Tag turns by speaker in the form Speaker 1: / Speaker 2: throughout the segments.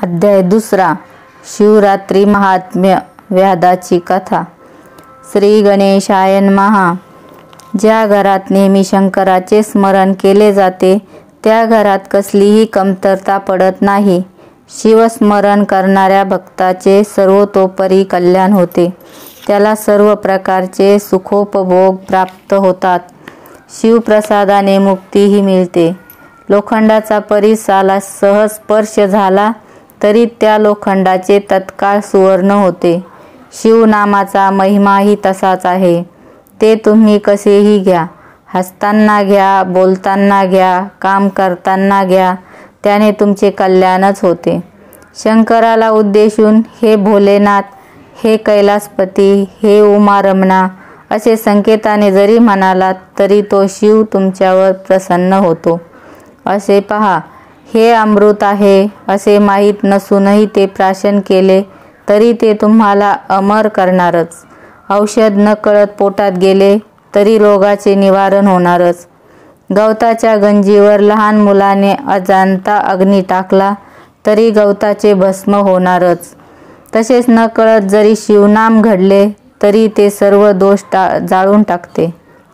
Speaker 1: अध्याय दुसरा. शिवरात्री महात्म्य. व्याधाची कथा. श्री गणेशाय नमः. ज्या घरात नेहमी शंकराचे स्मरण केले जाते त्या घरात कसलीही कमतरता पडत नाही. शिवस्मरण करणाऱ्या भक्ताचे सर्वतोपरी कल्याण होते. त्याला सर्व प्रकारचे सुखोपभोग प्राप्त होतात. शिवप्रसादाने मुक्तीही मिळते. लोखंडाचा परिसाला सहज स्पर्श झाला तरी त्या लोखंडाचे तत्काळ सुवर्ण होते. शिवनामाचा महिमाही तसाच आहे. ते तुम्ही कसेही घ्या, हसताना घ्या, बोलताना घ्या, काम करताना घ्या, त्याने तुमचे कल्याणच होते. शंकराला उद्देशून हे भोलेनाथ, हे कैलासपती, हे उमारमणा असे संकेताने जरी म्हणालात तरी तो शिव तुमच्यावर प्रसन्न होतो. असे पहा, हे अमृत आहे असे माहीत नसूनही ते प्राशन केले तरी ते तुम्हाला अमर करणारच. औषध न कळत पोटात गेले तरी रोगाचे निवारण होणारच. गवताच्या गंजीवर लहान मुलाने अजाणता अग्नी टाकला तरी गवताचे भस्म होणारच. तसेच न कळत जरी शिवनाम घडले तरी ते सर्व दोष जाळून टाकते.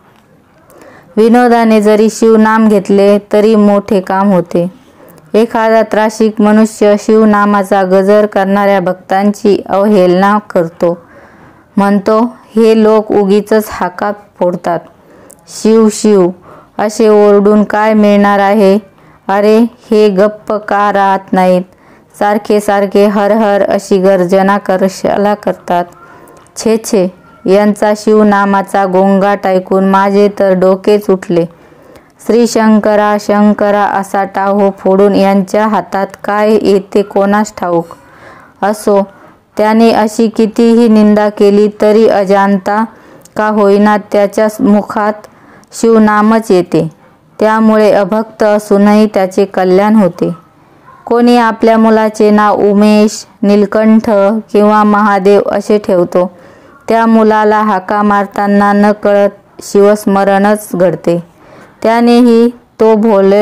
Speaker 1: विनोदाने जरी शिवनाम घेतले तरी मोठे काम होते. एखादा त्रासिक मनुष्य शिवनामाचा गजर करणाऱ्या भक्तांची अवहेलना करतो. म्हणतो, हे लोक उगीचच हाका फोडतात. शिव शिव असे ओरडून काय मिळणार आहे? अरे, हे गप्प का राहत नाहीत? सारखे सारखे हर हर अशी गर्जना कशाला करतात? छे छे, यांचा शिवनामाचा गोंगाट ऐकून माझे तर डोकेच उठले. श्री शंकरा शंकरा असा टाहो फोडून यांच्या हातात काय येते कोणास ठाऊक. असो, त्याने अशी कितीही निंदा केली तरी अजाणता का होईना त्याच्या मुखात शिवनामच येते. त्यामुळे अभक्त असूनही त्याचे कल्याण होते. कोणी आपल्या मुलाचे नाव उमेश, नीलकंठ किंवा महादेव असे ठेवतो. त्या मुलाला हाका मारताना न कळत शिवस्मरणच घडते. त्यानेही तो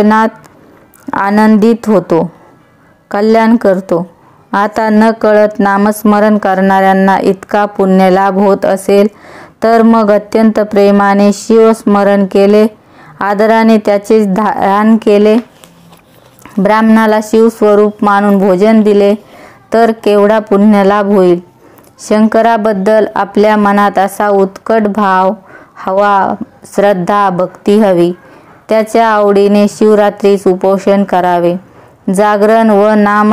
Speaker 1: भोलेनाथ आनंदित होतो, कल्याण करतो. आता न कळत नामस्मरण करणाऱ्यांना इतका पुण्यलाभ होत असेल तर मग अत्यंत प्रेमाने शिवस्मरण केले, आदराने त्याचे ध्यान केले, ब्राह्मणाला शिवस्वरूप मानून भोजन दिले तर केवढा पुण्यलाभ होईल. शंकराबद्दल आपल्या मनात असा उत्कट भाव हवा, श्रद्धा, भक्ती हवी. त्याच्या आवडीने शिवरात्रीस उपोषण करावे, जागरण व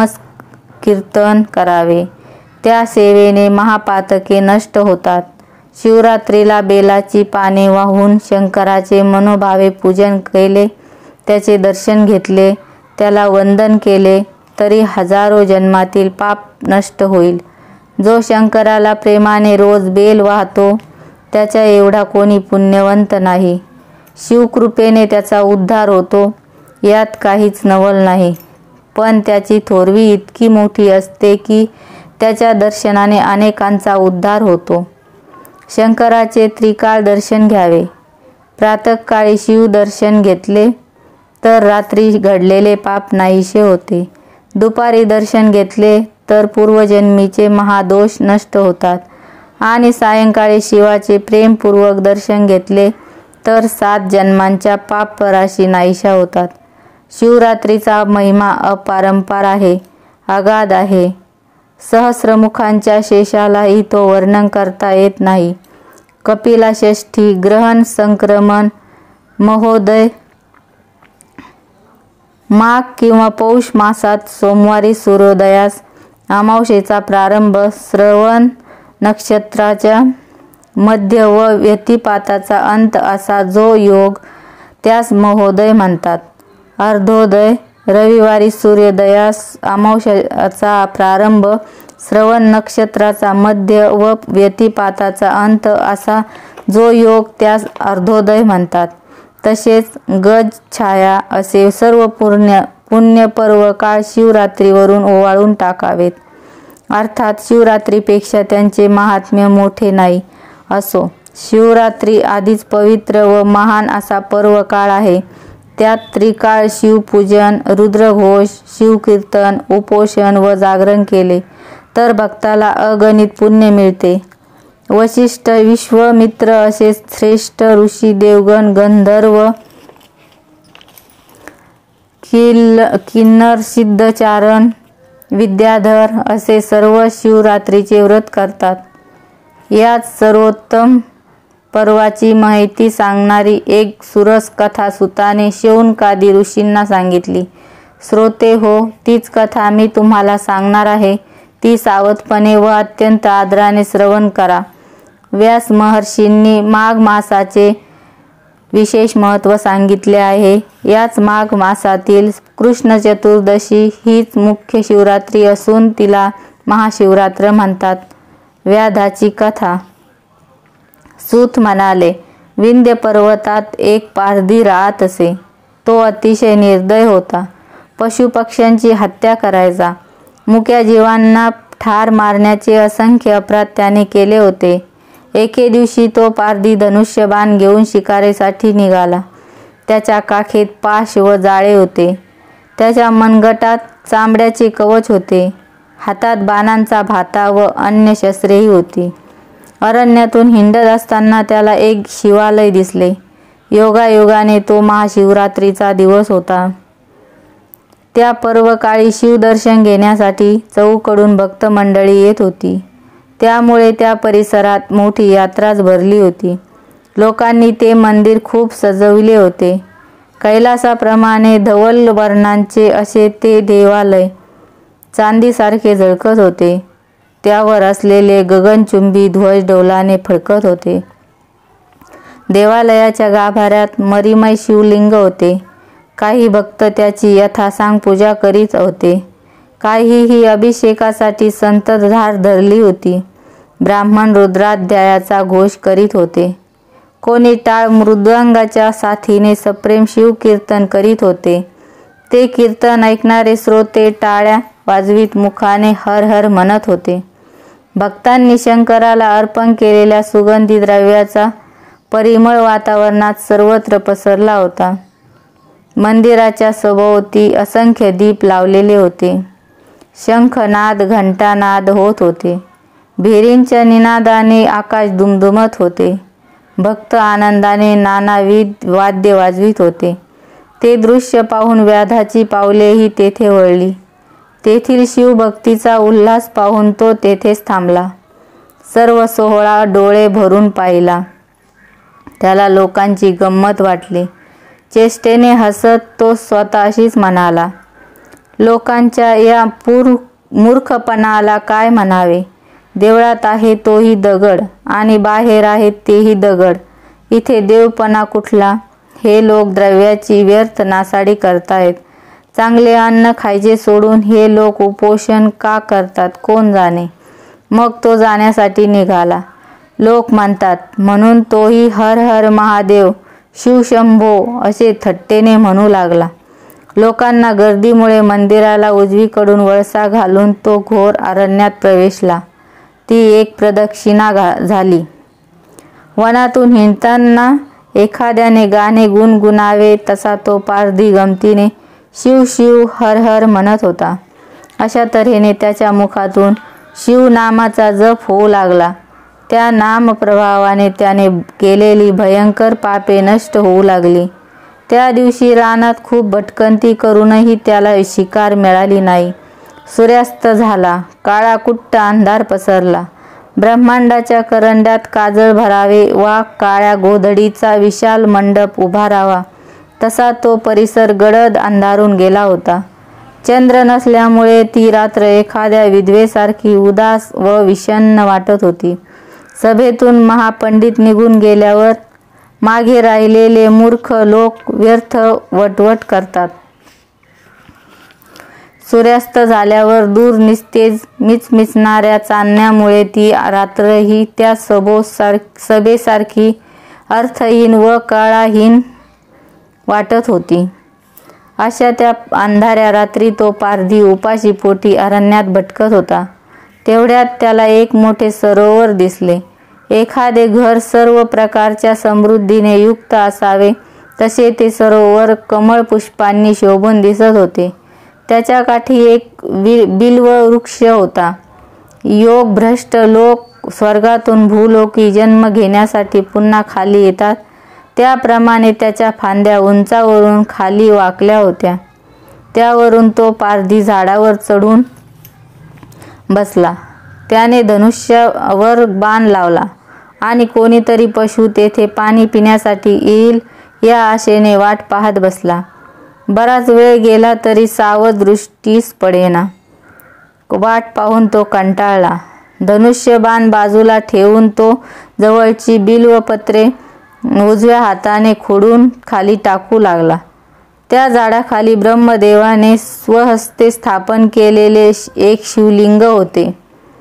Speaker 1: नामकीर्तन करावे. त्या सेवेने महापातके नष्ट होतात. शिवरात्रीला बेलाची पाने वाहून शंकराचे मनोभावे पूजन केले, त्याचे दर्शन घेतले, त्याला वंदन केले तरी हजारो जन्मातील पाप नष्ट होईल. जो शंकराला प्रेमाने रोज बेल वाहतो त्याच्या एवढा कोणी पुण्यवंत नाही. शिवकृपेने त्याचा उद्धार होतो, यात काहीच नवल नाही. पण त्याची थोरवी इतकी मोठी असते की त्याच्या दर्शनाने अनेकांचा उद्धार होतो. शंकराचे त्रिकाळ दर्शन घ्यावे. प्रातःकाळी शिवदर्शन घेतले तर रात्री घडलेले पाप नाहीसे होते. दुपारी दर्शन घेतले तर पूर्वजन्मीचे महादोष नष्ट होतात. आणि सायंकाळी शिवाचे प्रेमपूर्वक दर्शन घेतले तर 7 जन्मांच्या पापराशी नाहीशा होतात. शिवरात्रीचा महिमा अपरंपार आहे, अगाध आहे. सहस्रमुखांच्या शेषालाही तो वर्णन करता येत नाही. कपिला षष्ठी, ग्रहण, संक्रमण, महोदय, माघ किंवा पौष मासात सोमवारी सूर्योदयास, अमावस्येचा प्रारंभ, श्रवण नक्षत्राच्या मध्य व व्यतिपाताचा अंत असा जो योग त्यास महोदय म्हणतात. अर्धोदय, रविवारी सूर्योदयास, अमावस्येचा प्रारंभ, श्रवण नक्षत्राचा मध्य व व्यतिपाताचा अंत असा जो योग त्यास अर्धोदय म्हणतात. तसेच गज छाया असे सर्व पुण्यपर्व काळ शिवरात्रीवरून ओवाळून टाकावेत. अर्थात शिवरात्रीपेक्षा त्यांचे महात्म्य मोठे नाही. असो, शिवरात्री आधीच पवित्र व महान असा पर्व काळ आहे. त्यात त्रिकाळ शिवपूजन, रुद्रघोष, शिवकीर्तन, उपोषण व जागरण केले तर भक्ताला अगणित पुण्य मिळते. वशिष्ठ, विश्वामित्र असे श्रेष्ठ ऋषी, देवगण, गंधर्व, किन्नर, सिद्धचारण, विद्याधर असे सर्व शिवरात्रीचे व्रत करतात. यात सर्वोत्तम पर्वाची माहिती सांगणारी एक सुरस कथा सुताने शौनकादी ऋषींना सांगितली. श्रोते हो, तीच कथा मी तुम्हाला सांगणार आहे. ती सावधपणे व अत्यंत आदराने श्रवण करा. व्यास महर्षींनी माघ मासाचे विशेष महत्त्व सांगितले आहे. याच माघ मासातील कृष्ण चतुर्दशी हीच मुख्य शिवरात्री असून तिला महाशिवरात्र म्हणतात. व्याधाची कथा. सूत म्हणाले, विंध्य पर्वतात एक पारधी राहत असे. तो अतिशय निर्दय होता. पशुपक्ष्यांची हत्या करायचा. मुक्या जीवांना ठार मारण्याचे असंख्य अपराध त्याने केले होते. एके दिवशी तो पारधी धनुष्यबाण घेऊन शिकारीसाठी निघाला. त्याच्या काखेत पाश व जाळे होते. त्याच्या मनगटात चांबड्याचे कवच होते. हातात बाणांचा भाता व अन्य शस्त्रेही होती. अरण्यातून हिंडत असताना त्याला एक शिवालय दिसले. योगायोगाने तो महाशिवरात्रीचा दिवस होता. त्या पर्वकाळी शिवदर्शन घेण्यासाठी चहूकडून भक्त मंडळी येत होती. त्यामुळे त्या परिसरात मोठी यात्राच भरली होती. लोकांनी ते मंदिर खूप सजविले होते. कैलासाप्रमाणे धवल वर्णांचे असे ते देवालय चांदीसारखे झळकत होते. त्यावर असलेले गगनचुंबी ध्वज डौलाने फडकत होते. देवालयाच्या गाभाऱ्यात मरीमय शिवलिंग होते. काही भक्त त्याची यथासांग पूजा करीत होते. काहीही अभिषेकासाठी संततधार धरली होती. ब्राह्मण रुद्राध्यायाचा घोष करीत होते. कोणी टाळ मृदंगाच्या साथीने सप्रेम शिवकीर्तन करीत होते. ते कीर्तन ऐकणारे श्रोते टाळ्या वाजवीत मुखाने हर हर म्हणत होते. भक्तांनी शंकराला अर्पण केलेल्या सुगंधी द्रव्याचा परिमळ वातावरणात सर्वत्र पसरला होता. मंदिराच्या सभोवती असंख्य दीप लावलेले होते. शंखनाद, घंटानाद होत होते. भेरींच्या निनादाने आकाश दुमदुमत होते. भक्त आनंदाने नानाविध वाद्य वाजवित होते. ते दृश्य पाहून व्याधाची पावलेही तेथे वळली. तेथील शिवभक्तीचा उल्हास पाहून तो तेथेच थांबला. सर्व सोहळा डोळे भरून पाहिला. त्याला लोकांची गंमत वाटली. चेष्टेने हसत तो स्वतःशीच म्हणाला, लोकांच्या या मूर्खपणाला काय म्हणावे. देवळात आहे तोही दगड आणि बाहेर आहेत तेही दगड. इथे देवपणा कुठला. हे लोक द्रव्याची व्यर्थ नासाडी करतायत. चांगले अन्न खायचे सोडून हे लोक उपोषण का करतात कोण जाणे. मग तो जाण्यासाठी निघाला. लोक म्हणतात म्हणून तोही हर हर महादेव, शिवशंभो असे थट्टेने म्हणू लागला. लोकांना गर्दीमुळे मंदिराला उजवीकडून वळसा घालून तो घोर अरण्यात प्रवेशला. ती एक प्रदक्षिणा झाली. वनातून हिंडताना एखाद्याने गाणे गुणगुणावे तसा तो पारधी गमतीने शिव शिव हर हर म्हणत होता. अशा तऱ्हेने त्याच्या मुखातून शिवनामाचा जप होऊ लागला. त्या नामप्रभावाने त्याने केलेली भयंकर पापे नष्ट होऊ लागली. त्या दिवशी रानात खूप भटकंती करूनही त्याला शिकार मिळाली नाही. सूर्यास्त झाला. काळाकुट्ट अंधार पसरला. ब्रह्मांडाच्या करंड्यात काजळ भरावे वा काळ्या गोधडीचा विशाल मंडप उभारावा तसा तो परिसर गडद अंधारून गेला होता. चंद्र नसल्यामुळे ती रात्र एखाद्या विधवेसारखी उदास व विषण्ण वाटत होती. सभेतून महापंडित निघून गेल्यावर मागे राहिलेले मूर्ख लोक व्यर्थ वटवट करतात. सूर्यास्त झाल्यावर दूर निस्तेज मिचमिचणाऱ्या चांदण्यामुळे ती रात्रही त्या सभेसारखी अर्थहीन व काळाहीन वाटत होती. अशा त्या अंधाऱ्या रात्री तो पारधी उपाशी पोटी अरण्यात भटकत होता. तेवढ्यात त्याला एक मोठे सरोवर दिसले. एखादे घर सर्व प्रकारच्या समृद्धीने युक्त असावे तसे ते सरोवर कमळ पुष्पांनी शोभून दिसत होते. त्याच्या काठी एक बिल्व वृक्ष होता. योग भ्रष्ट लोक स्वर्गातून भूलोकी जन्म घेण्यासाठी पुन्हा खाली येतात, त्याप्रमाणे त्याच्या फांद्या उंचावरून खाली वाकल्या होत्या. त्यावरून तो पारधी झाडावर चढून बसला. त्याने धनुष्यावर बाण लावला आणि कोणीतरी पशु तेथे पाणी पिण्यासाठी येईल या आशेने वाट पाहत बसला. बराच वेळ गेला तरी सावध दृष्टीस पडेना. वाट पाहून तो कंटाळला. धनुष्यबाण बाजूला ठेवून तो जवळची बिल्वपत्रे उजव्या हाताने खोडून खाली टाकू लागला. त्या झाडाखाली ब्रह्मदेवाने स्वहस्ते स्थापन केलेले एक शिवलिंग होते.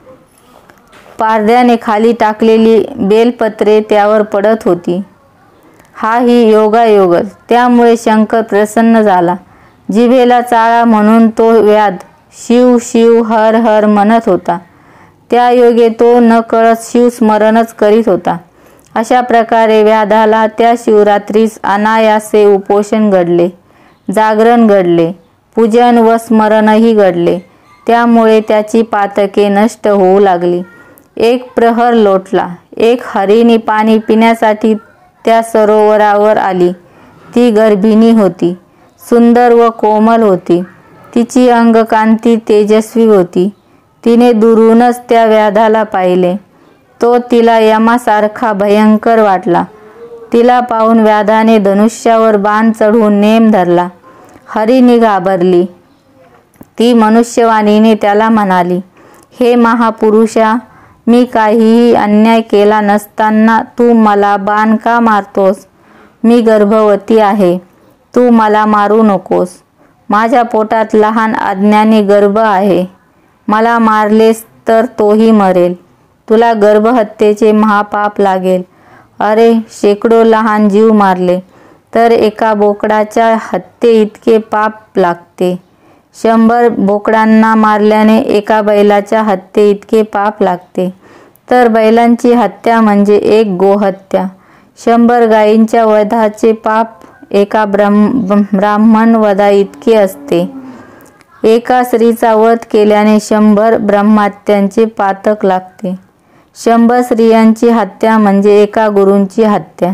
Speaker 1: पारध्याने खाली टाकलेली बेलपत्रे त्यावर पडत होती. हाही योगायोगच. त्यामुळे शंकर प्रसन्न झाला. जिभेला चाळा म्हणून तो व्याध शिव शिव हर हर म्हणत होता. त्या योगे तो न कळत शिवस्मरणच करीत होता. अशा प्रकारे व्याधाला त्या शिवरात्रीस अनायासे उपोषण घडले, जागरण घडले, पूजन व स्मरणही घडले. त्यामुळे त्याची पातके नष्ट होऊ लागली. एक प्रहर लोटला. एक हरिणी पाणी पिण्यासाठी त्या सरोवरावर आली. ती गर्भिणी होती, सुंदर व कोमल होती. तिची अंगकांती तेजस्वी होती. तिने दुरूनच त्या व्याधाला पाहिले. तो तिला यमासारखा भयंकर वाटला. तिला पाहून व्याधाने धनुष्यावर बाण चढवून नेम धरला. हरिणी घाबरली. ती मनुष्यवाणीने त्याला म्हणाली, हे महापुरुषा, मी काहीही अन्याय केला नसताना तू मला बाण का मारतोस? मी गर्भवती आहे. तू मला मारू नकोस. माझ्या पोटात लहान अज्ञानी गर्भ आहे. मला मारलेस तर तोही मरेल. तुला गर्भहत्येचे महापाप लागेल. अरे, शेकडो लहान जीव मारले तर एका बोकडाच्या हत्ये इतके पाप लागते. 100 बोकडांना मारल्याने एका बैलाच्या हत्ये इतके पाप लागते. तर बैलांची हत्या म्हणजे एक गोहत्या. 100 गायींच्या वधाचे पाप एका ब्राह्मण वधा इतके असते. एका स्त्रीचा वध केल्याने 100 ब्रह्महत्यांचे पातक लागते. 100 स्त्रियांची हत्या म्हणजे एका गुरूंची हत्या.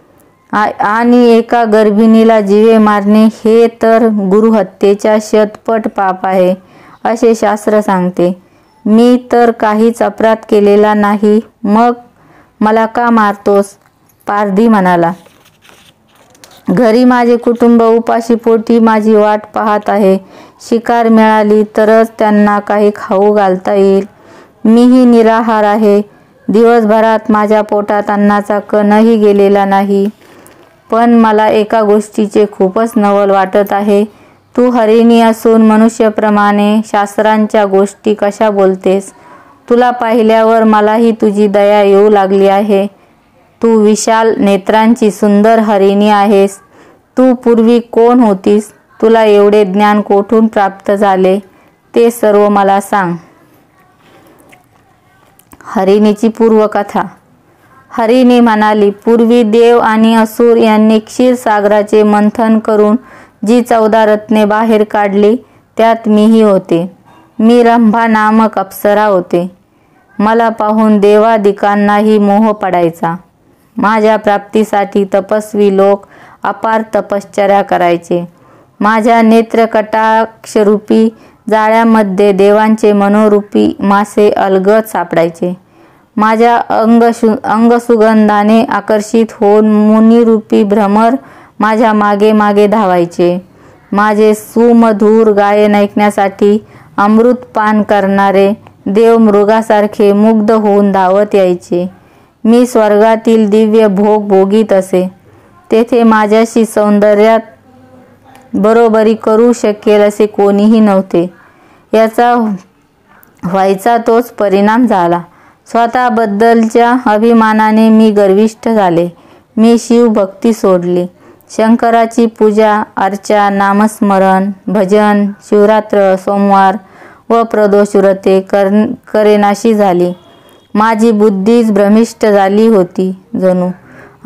Speaker 1: आणि एका गर्भिणीला जीवे मारणे हे तर गुरुहत्येच्या शतपट पाप आहे असे शास्त्र सांगते. मी तर काहीच अपराध केलेला नाही, मग मला का मारतोस? पारधी म्हणाला, घरी माझे कुटुंब उपाशीपोटी माझी वाट पाहत आहे. शिकार मिळाली तरच त्यांना काही खाऊ घालता येईल. मीही निराहार आहे. दिवसभरात माझ्या पोटात अन्नाचा कणही गेलेला नाही. पण मला एका गोष्टीचे खूपच नवल वाटत आहे. तू हरिणी असून मनुष्यप्रमाणे शास्त्रांच्या गोष्टी कशा बोलतेस? तुला पाहिल्यावर मलाही तुझी दया येऊ लागली आहे. तू विशाल नेत्रांची सुंदर हरिणी आहेस. तू पूर्वी कोण होतीस? तुला एवढे ज्ञान कोठून प्राप्त झाले ते सर्व मला सांग. हरिणीची पूर्वकथा. हरिणी म्हणाली, पूर्वी देव आणि असुर यांनी क्षीरसागराचे मंथन करून जी 14 रत्ने बाहेर काढली त्यात मीही होते. मी रंभा नामक अप्सरा होते. मला पाहून देवादिकांनाही मोह पडायचा. माझ्या प्राप्तीसाठी तपस्वी लोक अपार तपश्चर्या करायचे. माझ्या नेत्रकटाक्षरूपी जाळ्यामध्ये देवांचे मनोरूपी मासे अलगद सापडायचे. माझ्या अंगसुगंधाने आकर्षित होऊन मुनिरूपी भ्रमर माझ्या मागे मागे धावायचे. माझे सुमधुर गायन ऐकण्यासाठी अमृतपान करणारे देव मृगासारखे मुग्ध होऊन धावत यायचे. मी स्वर्गातील दिव्य भोग भोगीत असे. तेथे माझ्याशी सौंदर्यात बरोबरी करू शकेल असे कोणीही नव्हते. याचा व्हायचा तोच परिणाम झाला. स्वतःबद्दलच्या अभिमानाने मी गर्विष्ठ झाले. मी शिवभक्ती सोडली. शंकराची पूजा अर्चा, नामस्मरण, भजन, शिवरात्र, सोमवार व प्रदोष व्रते करेनाशी झाली. माझी बुद्धीच भ्रमिष्ट झाली होती जणू.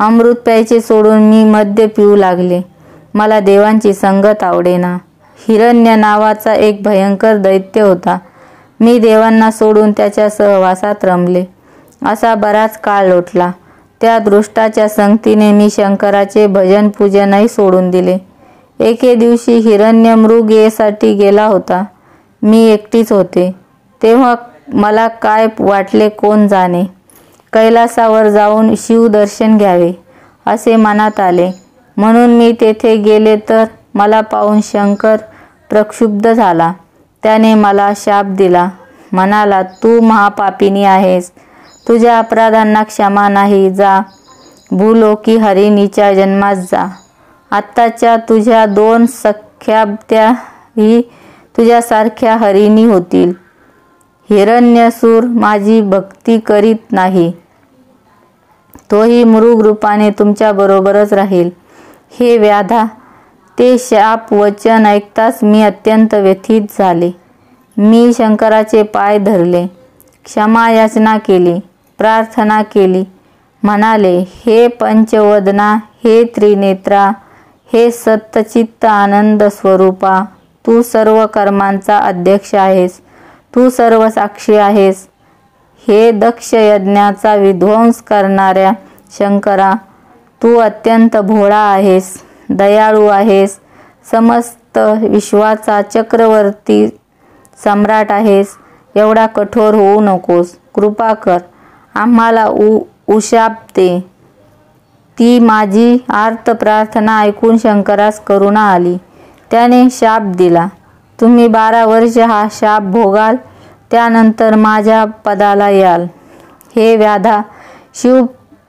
Speaker 1: अमृत प्यायचे सोडून मी मद्य पिऊ लागले. मला देवांची संगत आवडेना. हिरण्य नावाचा एक भयंकर दैत्य होता. मी देवांना सोडून त्याच्या सहवासात रमले. असा बराच काळ लोटला. त्या दृष्टाच्या संगतीने मी शंकराचे भजन पूजनही सोडून दिले. एके दिवशी हिरण्यमृगयेसाठी गेला होता. मी एकटीच होते. तेव्हा मला काय वाटले कोण जाणे. कैलासावर जाऊन शिवदर्शन घ्यावे असे मनात आले. म्हणून मी तेथे गेले तर मला पाहून शंकर प्रक्षुब्ध झाला. त्याने मला शाप दिला. म्हणाला, तू महापापिनी आहेस. तुझ्या अपराधांना क्षमा नाही. जा भूलोकी हरिणीच्या जन्मास जा. आत्ताच्या तुझ्या 2 सख्या त्याही तुझ्यासारख्या हरिणी होतील. हिरण्यसूर माझी भक्ती करीत नाही. तोही मृग रूपाने तुमच्या बरोबरच राहील. हे व्याधा, ते शाप वचन ऐकताच मी अत्यंत व्यथित झाले. मी शंकराचे पाय धरले. क्षमा याचना केली. प्रार्थना केली. म्हणाले, हे पंचवदना, हे त्रिनेत्रा, हे सत्चित्त आनंद स्वरूपा, तू सर्व कर्मांचा अध्यक्ष आहेस. तू सर्व साक्षी आहेस. हे दक्ष यज्ञाचा विध्वंस करणाऱ्या शंकरा, तू अत्यंत भोळा आहेस. दयाळू आहेस. समस्त विश्वाचा चक्रवर्ती सम्राट आहेस. एवढा कठोर होऊ नकोस. कृपा कर. आम्हाला उशाप दे. ती माझी आर्त प्रार्थना ऐकून शंकरास करुणा आली. त्याने शाप दिला. तुम्ही 12 वर्ष हा शाप भोगाल. त्यानंतर माझ्या पदाला याल. हे व्याधा, शिव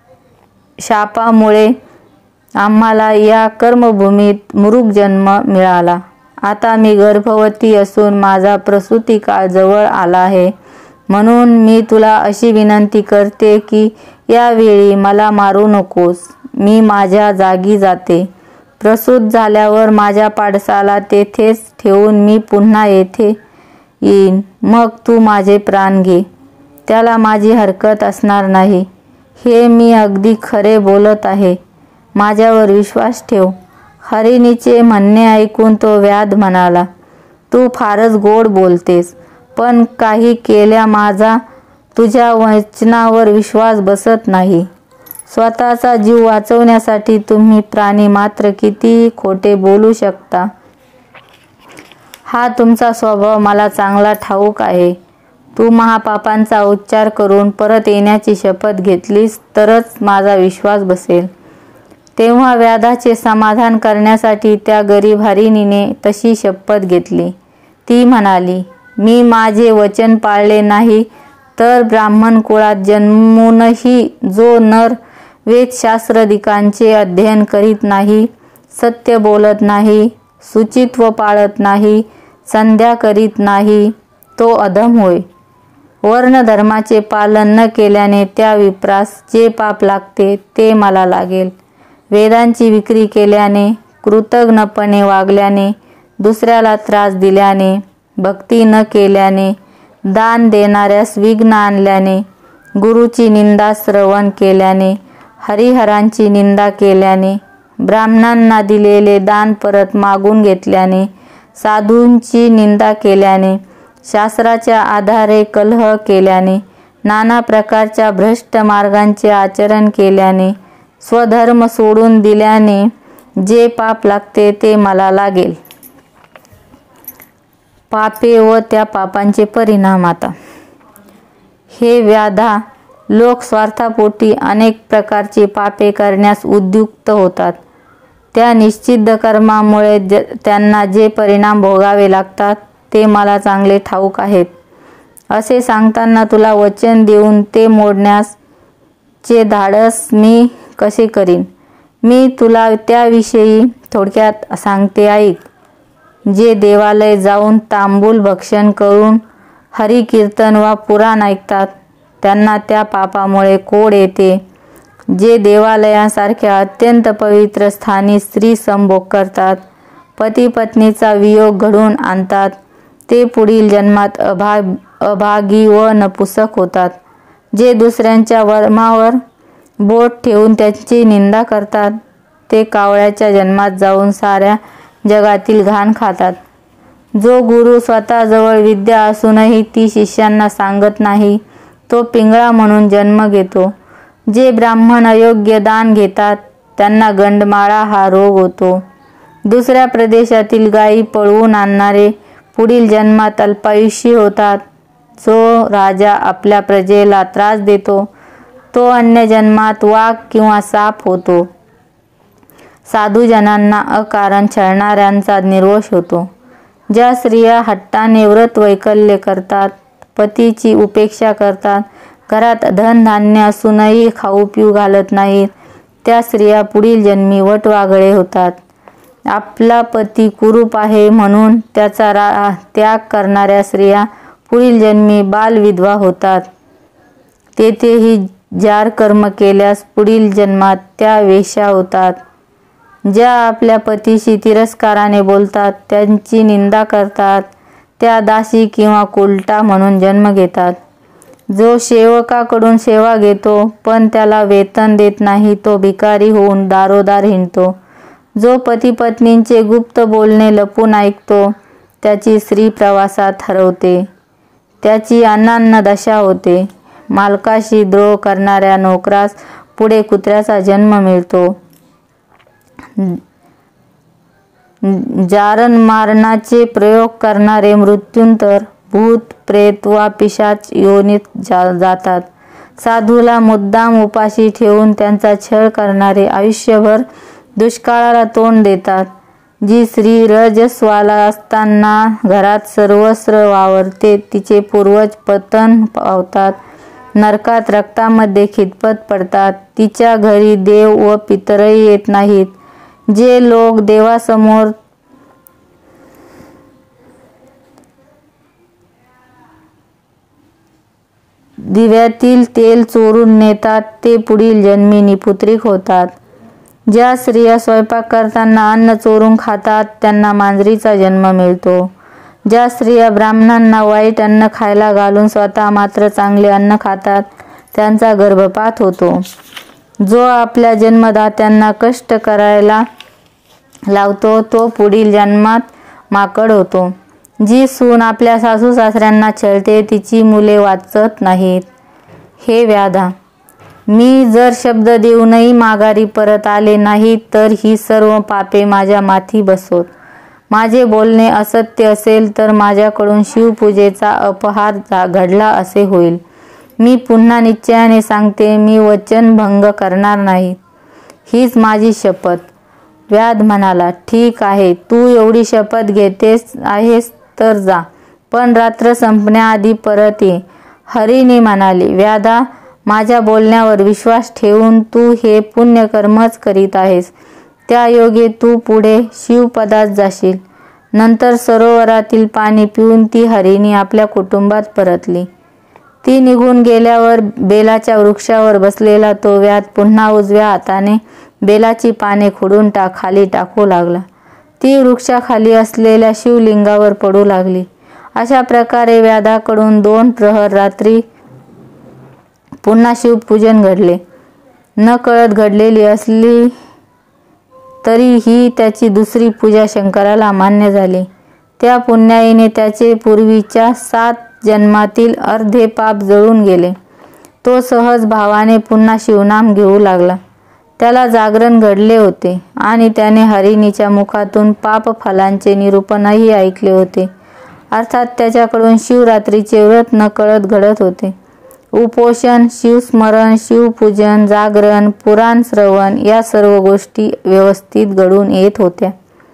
Speaker 1: शापामुळे आम्हाला या कर्मभूमीत मृग जन्म मिळाला. आता मी गर्भवती असून माझा प्रसूती काळ जवळ आला आहे. म्हणून मी तुला अशी विनंती करते की यावेळी मला मारू नकोस. मी माझ्या जागी जाते. प्रसूत झाल्यावर माझ्या पाडसाला तेथेच ठेवून मी पुन्हा येथे येईन. मग तू माझे प्राण घे. त्याला माझी हरकत असणार नाही. हे मी अगदी खरे बोलत आहे. माझ्यावर विश्वास ठेव. हरिणीचे म्हणणे ऐकून तो व्याध म्हणाला, तू फारच गोड बोलतेस, पण काही केल्या माझा तुझ्या वचनावर विश्वास बसत नाही. स्वतःचा जीव वाचवण्यासाठी तुम्ही प्राणी मात्र किती खोटे बोलू शकता. हा तुमचा स्वभाव मला चांगला ठाऊक आहे. तू महापापांचा उच्चार करून परत येण्याची शपथ घेतलीस तरच माझा विश्वास बसेल. तेव्हा व्याधाचे समाधान करण्यासाठी त्या गरीब हरिणीने तशी शपथ घेतली. ती म्हणाली, मी माझे वचन पाळले नाही तर ब्राह्मण कुळात जन्मूनही जो नर वेदशास्त्रादिकांचे अध्ययन करीत नाही, सत्य बोलत नाही, शुचित्व पाळत नाही, संध्या करीत नाही, तो अधम होय. वर्णधर्माचे पालन न केल्याने त्या विप्रास जे पाप लागते ते मला लागेल. वेदांची विक्री केल्याने, कृतज्ञपणे वागल्याने, दुसऱ्याला त्रास दिल्याने, भक्ती न केल्याने, दान देणाऱ्यास विघ्न आणल्याने, गुरुची निंदा श्रवण केल्याने, हरिहरांची निंदा केल्याने, ब्राह्मणांना दिलेले दान परत मागून घेतल्याने, साधूंची निंदा केल्याने, शास्त्राच्या आधारे कलह केल्याने, नाना प्रकारच्या भ्रष्ट मार्गांचे आचरण केल्याने, स्वधर्म सोडून दिल्याने जे पाप लागते ते मला लागेल. पापे व त्या पापांचे परिणाम. आता हे व्याधा, लोक स्वार्थापोटी अनेक प्रकारची पापे करण्यास उद्युक्त होतात. त्या निश्चित कर्मामुळे त्यांना जे परिणाम भोगावे लागतात ते मला चांगले ठाऊक आहेत. असे सांगताना तुला वचन देऊन ते मोडण्यास चे धाडस मी कसे करीन. मी तुला त्याविषयी थोडक्यात सांगते, ऐक. जे देवालय जाऊन तांबूल भक्षण करून हरिकीर्तन वा पुराण ऐकतात त्यांना त्या पापामुळे कोड येते. जे देवालयांसारख्या अत्यंत पवित्र स्थानी स्त्री संभोग करतात, पती पत्नीचा वियोग घडून आणतात, ते पुढील जन्मात अभागी व नपुसक होतात. जे दुसऱ्यांच्या वर्मावर बोट ठेवून त्याची निंदा करतात. ते कावळ्याच्या जन्मात जाऊन साऱ्या जगातील घाण खातात. जो गुरु स्वतःजवळ विद्या असूनही ती शिष्यांना सांगत नाही, तो पिंगळा म्हणून जन्म घेतो. जे ब्राह्मण अयोग्य दान घेतात त्यांना गंडमाळा हा रोग होतो. दुसऱ्या प्रदेशातील गायी पळवून आणणारे पुढील जन्मात अल्पायुषी होतात. जो राजा आपल्या प्रजेला त्रास देतो तो अन्य जन्मात वाघ किंवा साप होतो. साधुजनांना अकारण छळणाऱ्यांचा निर्वंश होतो. ज्या स्त्रिया हट्टाने व्रत वैकल्य करतात, पतीची उपेक्षा करतात, घरात धनधान्य असूनही खाऊ पिऊ घालत नाहीत, त्या स्त्रिया पुढील जन्मी वटवाघळे होतात. आपला पती कुरूप आहे म्हणून त्याचा त्याग करणाऱ्या स्त्रिया पुढील जन्मी बालविधवा होतात. तेथेही जार कर्म केल्यास पुढील जन्मात त्या वेश्या होतात. ज्या आपल्या पतीशी तिरस्काराने बोलतात, त्यांची निंदा करतात, त्या दासी किंवा कुलटा म्हणून जन्म घेतात. जो सेवकाकडून सेवा घेतो पण त्याला वेतन देत नाही, तो भिकारी होऊन दारोदार हिंडतो. जो पती पत्नींचे गुप्त बोलणे लपून ऐकतो, त्याची स्त्री प्रवासात हरवते, त्याची अन्नान्न दशा होते. मालकाशी द्रोह करणाऱ्या नोकरास पुढे कुत्र्याचा जन्म मिळतो. जारण मारणाचे प्रयोग करणारे मृत्यूंतर भूत प्रेत वा पिशाच योनीत जातात. साधूला मुद्दाम उपाशी ठेवून त्यांचा छळ करणारे आयुष्यभर दुष्काळाला तोंड देतात. जी स्त्री रजस्वाला असताना घरात सर्वस्व वावरते, तिचे पूर्वज पतन पावतात, नरकात रक्तामध्ये खितपत पडतात. तिच्या घरी देव व पितरही येत नाहीत. जे लोक देवासमोर दिव्यातील तेल चोरून नेतात, ते पुढील जन्मी निपुत्रिक होतात. ज्या स्त्रिया स्वयंपाक करताना अन्न चोरून खातात, त्यांना मांजरीचा जन्म मिळतो. ज्या स्त्रिया ब्राह्मणांना वाईट अन्न खायला घालून स्वतः मात्र चांगले अन्न खातात, त्यांचा गर्भपात होतो. जो आपल्या जन्मदात्यांना कष्ट करायला लावतो, तो पुढील जन्मात माकड होतो. जी सून आपल्या सासू सासऱ्यांना छळते, तिची मुले वाचत नाहीत. हे व्याधा, मी जर शब्द देऊनही माघारी परत आले नाही, तर ही सर्व पापे माझ्या माथी बसोत. माझे बोलणे असत्य असेल तर माझ्याकडून शिवपूजेचा अपहार घडला असे होईल. मी पुन्हा निश्चयाने सांगते, मी वचनभंग करणार नाही. हीच माझी शपथ. व्याध म्हणाला, ठीक आहे, तू एवढी शपथ घेतेस आहेस तर जा, पण रात्र संपण्याआधी परत ये. हरीने म्हणाले, व्याधा, माझ्या बोलण्यावर विश्वास ठेवून तू हे पुण्यकर्मच करीत आहेस. त्या योगे तू पुढे शिवपदात जाशील. नंतर सरोवरातील पाणी पिऊन ती हरिणी आपल्या कुटुंबात परतली. ती निघून गेल्यावर बेलाच्या वृक्षावर बसलेला तो व्याध पुन्हा उजव्या हाताने बेलाची पाने खुडून खाली टाकू लागला. ती वृक्षाखाली असलेल्या शिवलिंगावर पडू लागली. अशा प्रकारे व्याधाकडून 2 प्रहर रात्री पुन्हा शिवपूजन घडले. न कळत घडलेली असली तरी ही त्याची दुसरी पूजा शंकराला मान्य झाली. त्या पुण्याईने त्याचे पूर्वीच्या 7 जन्मातील अर्धे पाप जळून गेले. तो सहज भावाने पुन्हा शिवनाम घेऊ लागला. त्याला जागरण घडले होते आणि त्याने हरिणीच्या मुखातून पापफलांचे निरूपणही ऐकले होते. अर्थात त्याच्याकडून शिवरात्रीचे व्रत न कळत घडत होते. उपोषण, शिवस्मरण, शिवपूजन, जागरण, पुराण श्रवण या सर्व गोष्टी व्यवस्थित घडून येत होत्या.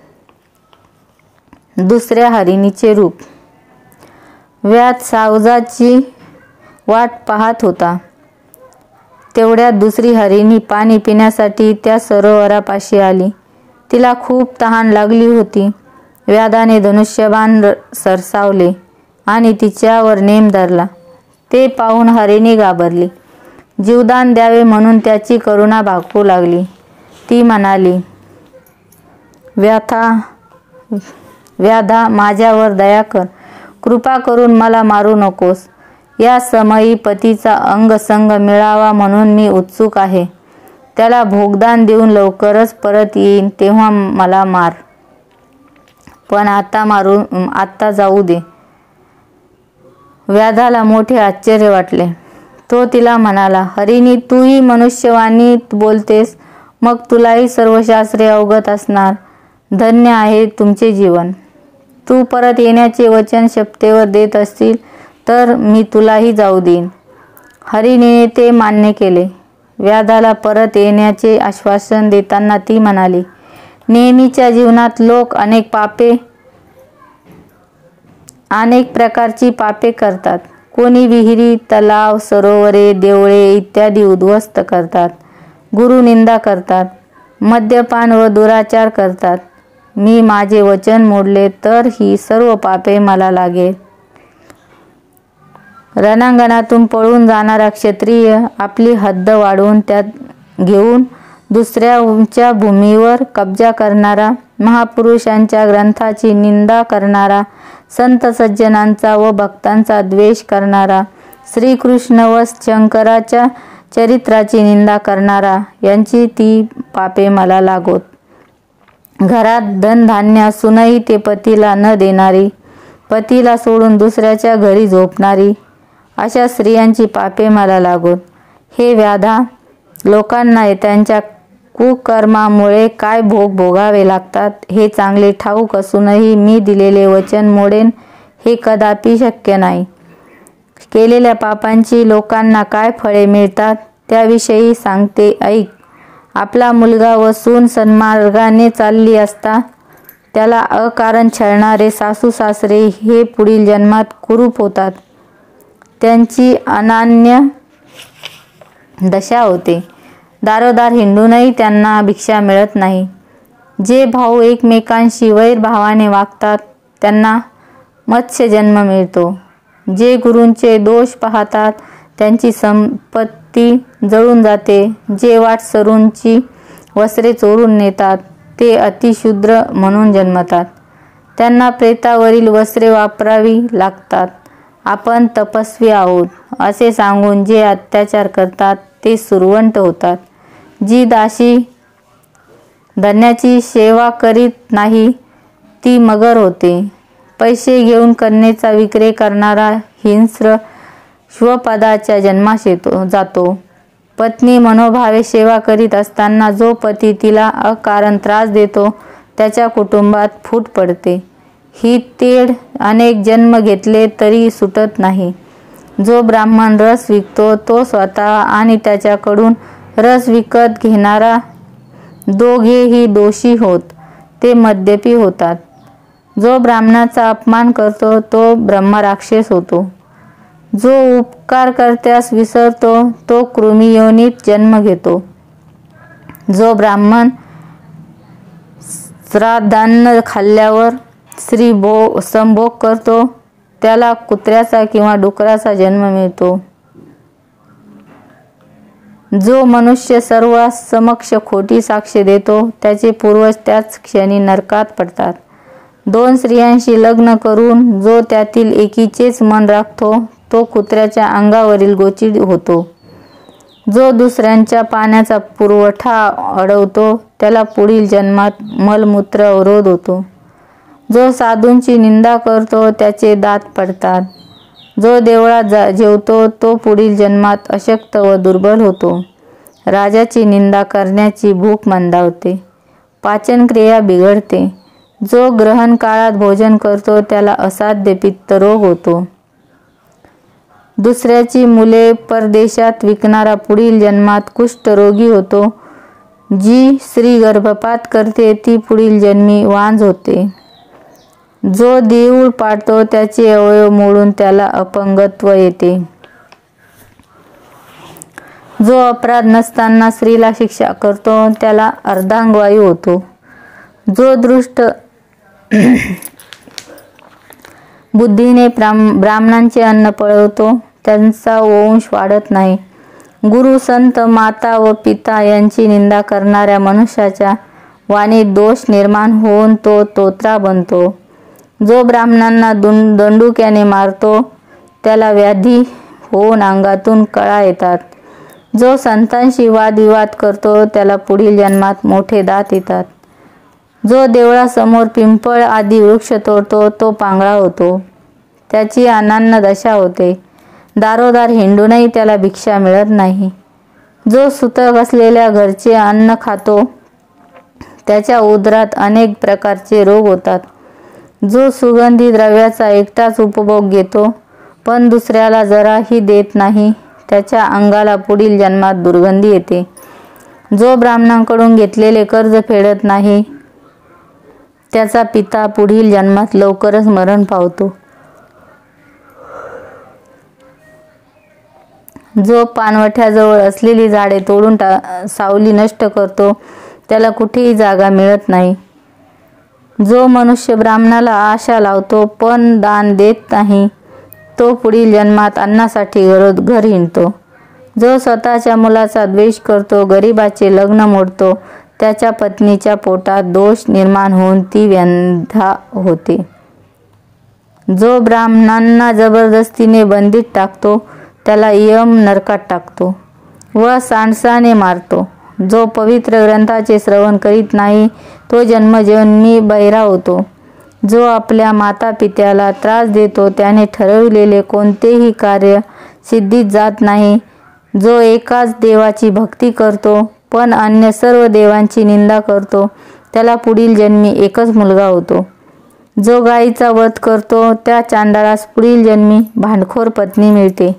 Speaker 1: दुसऱ्या हरिणीचे रूप. व्याध सावजाची वाट पाहत होता. तेवढ्यात दुसरी हरिणी पाणी पिण्यासाठी त्या सरोवरापाशी आली. तिला खूप तहान लागली होती. व्याधाने धनुष्यबाण सरसावले आणि तिच्यावर नेम धरला. ते पाहून हरिणी घाबरली. जीवदान द्यावे म्हणून त्याची करुणा भागू लागली. ती म्हणाली, व्याधा, माझ्यावर दया कर. कृपा करून मला मारू नकोस. या समयी पतीचा अंगसंग मिळावा म्हणून मी उत्सुक आहे. त्याला भोगदान देऊन लवकरच परत येईन, तेव्हा मला मार, पण आता जाऊ दे. व्याधाला मोठे आश्चर्य वाटले. तो तिला म्हणाला, हरिणी, तूही मनुष्यवाणी बोलतेस, मग तुलाही सर्व शास्त्रे अवगत असणार. धन्य आहे तुमचे जीवन. तू परत येण्याचे वचन शपथेवर देत असतील तर मी तुलाही जाऊ देईन. हरिणीने ते मान्य केले. व्याधाला परत येण्याचे आश्वासन देताना ती म्हणाली, नेहमीच्या जीवनात लोक अनेक प्रकारची पापे करतात. कोणी विहिरी, तलाव, सरोवरे, देवळे इत्यादी उद्ध्वस्त करतात. गुरुनिंदा करतात. मद्यपान व दुराचार करतात. मी माझे वचन मोडले तर ही सर्व पापे मला लागेल. रणांगणातून पळून जाणारा क्षत्रिय, आपली हद्द वाढवून त्यात घेऊन दुसऱ्याच्या भूमीवर कब्जा करणारा, महापुरुषांच्या ग्रंथाची निंदा करणारा, संत सज्जनांचा व भक्तांचा द्वेष करणारा, श्रीकृष्ण व शंकराच्या चरित्राची निंदा करणारा, यांची ती पापे मला लागोत. घरात धनधान्य असूनही ते पतीला न देणारी, पतीला सोडून दुसऱ्याच्या घरी झोपणारी, अशा स्त्रियांची पापे मला लागोत. हे व्याधा, लोकांना त्यांच्या कुकर्मामुळे काय भोग भोगावे लागतात हे चांगले ठाऊक असूनही मी दिलेले वचन मोडेन हे कदापि शक्य नाही. केलेल्या पापांची लोकांना काय फळे मिळतात त्याविषयी सांगते, ऐक. आपला मुलगा व सून सन्मार्गाने चालली असता त्याला अकारण छळणारे सासू सासरे हे पुढील जन्मात कुरूप होतात. त्यांची अनान्य दशा होते. दारोदार हिंडूनही त्यांना भिक्षा मिळत नाही. जे भाऊ एकमेकांशी वैरभावाने वागतात त्यांना मत्स्यजन्म मिळतो. जे गुरूंचे दोष पाहतात त्यांची संपत्ती जळून जाते. जे वाटसरूंची वस्त्रे चोरून नेतात ते अतिशूद्र म्हणून जन्मतात. त्यांना प्रेतावरील वस्त्रे वापरावी लागतात. आपण तपस्वी आहोत असे सांगून जे अत्याचार करतात ते सुरवंट होतात. जी दासी धन्याची सेवा करीत नाही ती मगर होते. पैसे घेऊन कन्येचा विक्रय करणारा हिंस्र श्वपदाच्या जन्मास जातो. पत्नी मनोभावे सेवा करीत असताना जो पती तिला अकारण त्रास देतो त्याच्या कुटुंबात फूट पडते. ही तेढ अनेक जन्म घेतले तरी सुटत नाही. जो ब्राह्मण रस विकतो तो स्वतः आणि त्याच्याकडून रस विकत घेणारा दोघेही दोषी होत ते मद्यपी होतात. जो ब्राह्मणाचा अपमान करतो तो ब्रह्मराक्षस होतो. जो उपकार कर्त्यास विसरतो तो कृमियोनीत जन्म घेतो. जो ब्राह्मण श्राद्धान्न खाल्ल्यावर संभोग करतो त्याला कुत्र्याचा किंवा डुकराचा जन्म मिळतो. जो मनुष्य सर्वांस समक्ष खोटी साक्ष देतो त्याचे पूर्वज त्याच क्षणी नरकात पडतात. दोन स्त्रियांशी लग्न करून जो त्यातील एकीचेच मन राखतो तो कुत्र्याच्या अंगावरील गोचिड होतो. जो दुसऱ्यांच्या पाण्याचा पुरवठा अडवतो त्याला पुढील जन्मात मलमूत्र अवरोध होतो. जो साधूंची निंदा करतो त्याचे दात पडतात. जो देवळात जेवतो तो पुढील जन्मात अशक्त व दुर्बल होतो. राजाची निंदा करण्याची भूक मंदावते. पाचनक्रिया बिघडते. जो ग्रहण काळात भोजन करतो त्याला असाध्य पित्तरोग होतो. दुसऱ्याची मुले परदेशात विकणारा पुढील जन्मात कुष्ठरोगी होतो. जी स्त्री गर्भपात करते ती पुढील जन्मी वांझ होते. जो देऊळ पाडतो त्याचे अवयव मोडून त्याला अपंगत्व येते. जो अपराध नसताना स्त्रीला शिक्षा करतो त्याला अर्धांगवायू होतो. जो दृष्ट बुद्धीने ब्राह्मणांचे अन्न पळवतो त्यांचा वंश वाढत नाही. गुरु, संत, माता व पिता यांची निंदा करणाऱ्या मनुष्याच्या वाणीत दोष निर्माण होऊन तो तोत्रा बनतो. जो ब्राह्मणांना दंडुक्याने मारतो त्याला व्याधी होऊन अंगातून कळा येतात. जो संतांशी वादविवाद करतो त्याला पुढील जन्मात मोठे दात येतात. जो देवळासमोर पिंपळ आदी वृक्ष तोडतो तो पांगळा होतो. त्याची अनान्न दशा होते. दारोदार हिंडूनही त्याला भिक्षा मिळत नाही. जो सुतक असलेल्या घरचे अन्न खातो त्याच्या उदरात अनेक प्रकारचे रोग होतात. जो सुगंधी द्रव्याचा एकटाच उपभोग घेतो पण दुसऱ्याला जराही देत नाही त्याच्या अंगाला पुढील जन्मात दुर्गंधी येते. जो ब्राह्मणांकडून घेतलेले कर्ज फेडत नाही त्याचा पिता पुढील जन्मात लवकरच मरण पावतो. जो पानवठ्याजवळ असलेली झाडे तोडून सावली नष्ट करतो त्याला कुठेही जागा मिळत नाही. जो मनुष्य ब्राह्मणाला आशा लावतो पण दान देत नाही तो पुढील जन्मात अन्नासाठी घर हिंडतो. जो स्वतःच्या मुलाचा द्वेष करतो गरिबाचे लग्न मोडतो त्याच्या पत्नीच्या पोटात दोष निर्माण होऊन ती व्यथा होते. जो ब्राह्मणांना जबरदस्तीने बंदीत टाकतो त्याला यम नरकात टाकतो व सांडसाने मारतो. जो पवित्र ग्रंथाचे श्रवण करीत नाही तो जन्मजन्मी बहिरा होतो. जो आपल्या माता पित्याला त्रास देतो त्याने ठरविलेले कोणतेही कार्य सिद्धीत जात नाही. जो एकाच देवाची भक्ती करतो पण अन्य सर्व देवांची निंदा करतो त्याला पुढील जन्मी एकच मुलगा होतो. जो गायीचा वध करतो त्या चांडाळास पुढील जन्मी भांडखोर पत्नी मिळते.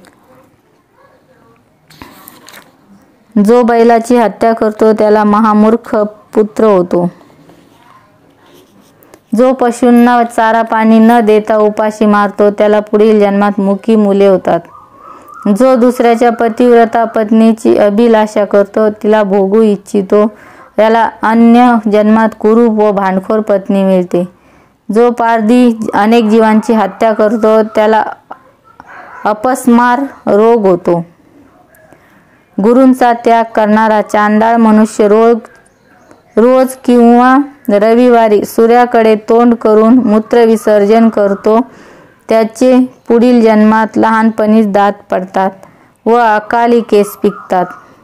Speaker 1: जो बैलाची हत्या करतो त्याला महामूर्ख पुत्र होतो. जो पशूंना चारा पाणी न देता उपाशी मारतो त्याला पुढील जन्मात मुकी मुले होतात. जो दुसऱ्याच्या पतिव्रता पत्नीची अभिलाषा करतो तिला भोगू इच्छितो त्याला अन्य जन्मात कुरूप व भांडखोर पत्नी मिळते. जो पारधी अनेक जीवांची हत्या करतो त्याला अपस्मार रोग होतो. गुरूंचा त्याग करणारा चांडाळ मनुष्य रोज किंवा रविवारी सूर्याकडे तोंड करून मूत्रविसर्जन करतो त्याचे पुढील जन्मात लहानपणीच दात पडतात व अकाली केस पिकतात.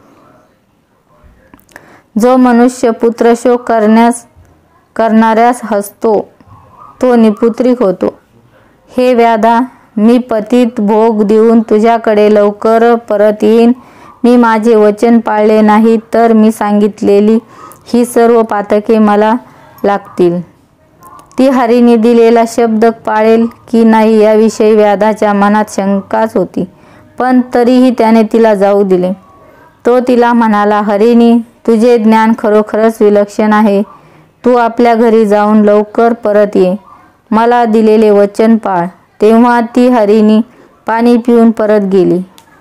Speaker 1: जो मनुष्य पुत्रशोक करणाऱ्यास हसतो तो निपुत्रिक होतो. हे व्याधा, मी पतित भोग देऊन तुझ्याकडे लवकर परत येईन. मी माझे वचन पाळले नाही तर मी सांगितलेली ही सर्व पातके मला लागतील. ती हरीने दिलेला शब्द पाळेल की नाही याविषयी व्याधाच्या मनात शंकाच होती पण तरीही त्याने तिला जाऊ दिले. तो तिला म्हणाला, हरीने तुझे ज्ञान खरोखरच विलक्षण आहे. तू आपल्या घरी जाऊन लवकर परत ये. मला दिलेले वचन पाळ. तेव्हा ती हरिणी पाणी पिऊन परत गेली.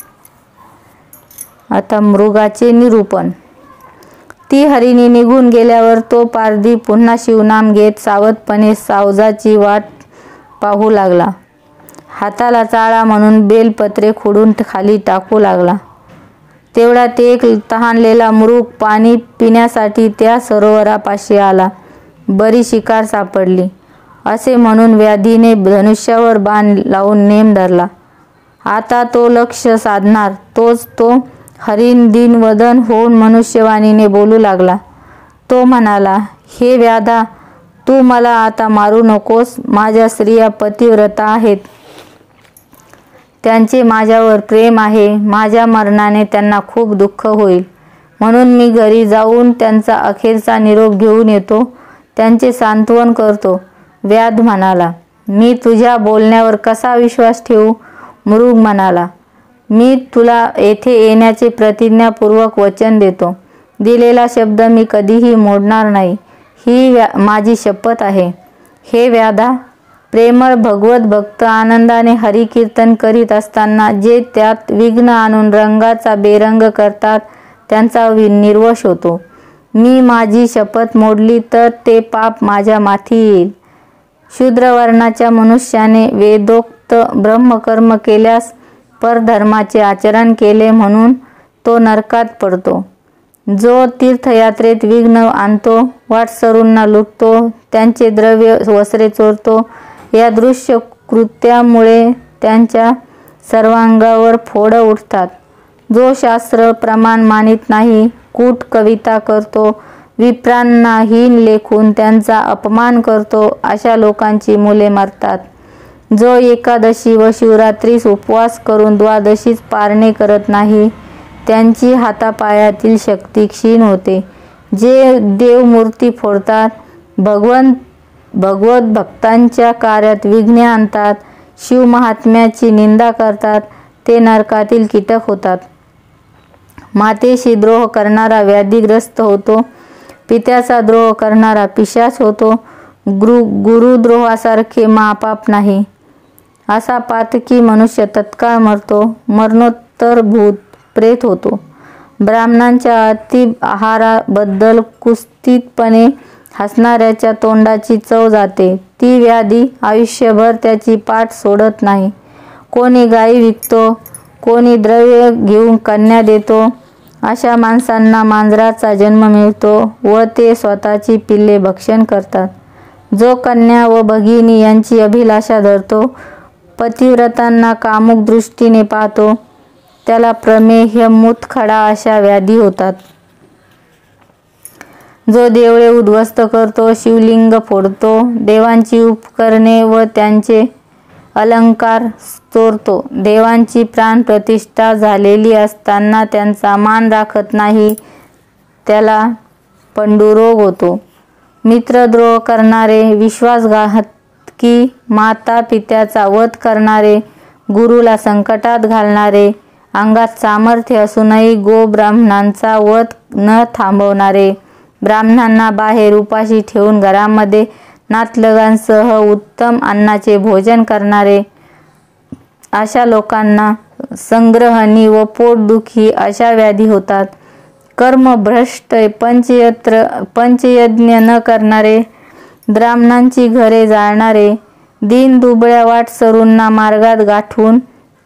Speaker 1: आता मृगाचे निरूपण. ती हरिणी निघून गेल्यावर तो पारधी पुन्हा शिवनाम घेत सावधपणे सावजाची वाट पाहू लागला. हाताला चाळा म्हणून बेलपत्रे खोडून खाली टाकू लागला. तेवढ्यात एक तहानलेला मृग पाणी पिण्यासाठी त्या सरोवरापाशी आला. बरी शिकार सापडली असे म्हणून व्याधीने धनुष्यावर बाण लावून नेम धरला. आता तो लक्ष्य साधणार. तोच तो हरिण दीनवदन होऊन मनुष्यवाणीने बोलू लागला. तो म्हणाला, हे व्याधा, तू मला आता मारू नकोस. माझ्या स्त्रिया पतिव्रता आहेत. त्यांचे माझ्यावर प्रेम आहे. माझ्या मरणाने त्यांना खूप दुःख होईल. म्हणून मी घरी जाऊन त्यांचा अखेरचा निरोप घेऊन येतो. त्यांचे सांत्वन करतो. व्याध म्हणाला, मी तुझ्या बोलण्यावर कसा विश्वास ठेवू? मृग म्हणाला, मी तुला येथे येण्याचे प्रतिज्ञापूर्वक वचन देतो. दिलेला शब्द मी कधीही मोडणार नाही. ही माझी शपथ आहे. हे व्याधा, प्रेमळ भगवत भक्त आनंदाने हरिकीर्तन करीत असताना जे त्यात विघ्न आणून रंगाचा बेरंग करतात त्यांचा निर्वश होतो. मी माझी शपथ मोडली तर ते पाप माझ्या माथी येईल. शूद्रवर्णाच्या मनुष्याने वेदोक्त ब्रह्मकर्म केल्यास परधर्माचे आचरण केले म्हणून तो नरकात पडतो. जो तीर्थयात्रेत विघ्न आणतो, वाटसरूंना लुटतो, त्यांचे द्रव्य वस्त्रे चोरतो, या दृश्य कृत्यामुळे त्यांच्या सर्वांगावर फोड उठतात. जो शास्त्र प्रमाण मानित नाही, कूट कविता करतो, विप्रांना हीन लेखून त्यांचा अपमान करतो, अशा लोकांची मुले मरतात. जो एकादशी व शिवरात्रीस उपवास करून द्वादशीस पारणे करत नाही, त्यांची हातापायातील शक्ती क्षीण होते. जे देवमूर्ती फोडतात, भगवत भक्तांच्या कार्यात विघ्ने आणतात, शिवमहात्म्याची निंदा करतात, ते नरकातील कीटक होतात. मातेशी द्रोह करणारा व्याधिग्रस्त होतो, पित्याचा द्रोह करणारा पिशाच होतो. गुरुद्रोहासारखे महापाप नाही. असा पातकी मनुष्य तत्काळ मरतो, मरणोत्तर भूत प्रेत होतो. ब्राह्मणांच्या अति आहाराबद्दल कुत्सितपणे हसणाऱ्याच्या तोंडाची चव जाते. ती व्याधी आयुष्यभर त्याची पाठ सोडत नाही. कोणी गायी विकतो, कोणी द्रव्य घेऊन कन्या देतो. अशा माणसांना मांजराचा जन्म मिळतो व ते स्वतःची पिल्ले भक्षण करतात. जो कन्या व भगिनी यांची अभिलाषा धरतो, पतिव्रतांना कामुक दृष्टीने पाहतो, त्याला प्रमेह, मूतखडा अशा व्याधी होतात. जो देवळे उद्ध्वस्त करतो, शिवलिंग फोडतो, देवांची उपकरणे व त्यांचे अलंकार चोरतो, देवांची प्राणप्रतिष्ठा झालेली असताना त्यांचा मान राखत नाही, त्याला पंडुरोग होतो. मित्रद्रोह करणारे, विश्वासघातकी, माता पित्याचा वध करणारे, गुरुला संकटात घालणारे, अंगात सामर्थ्य असूनही ब्राह्मणांचा वध न थांबवणारे, ब्राह्मणांना बाहेर उपाशी ठेवून घरामध्ये नातलगांसह उत्तम अन्नाचे भोजन करणारे, अशा लोकांना संग्रहणी व पोटदुखी अशा व्याधी होतात. कर्मभ्रष्ट, पंचयज्ञ न करणारे, ब्राह्मणांची घरे जाळणारे, दीन दुबळ्या वाटसरूंना मार्गात गाठून